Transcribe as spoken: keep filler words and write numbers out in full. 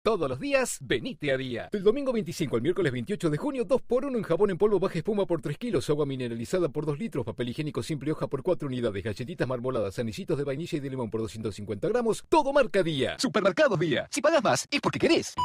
todos los días, venite a Día. Del domingo veinticinco al miércoles veintiocho de junio, dos por uno en jabón en polvo baja espuma por tres kilos, agua mineralizada por dos litros, papel higiénico simple hoja por cuatro unidades, galletitas marmoladas, anisitos de vainilla y de limón por doscientos cincuenta gramos, todo marca Día. Supermercado Día. Si pagas más, es porque querés.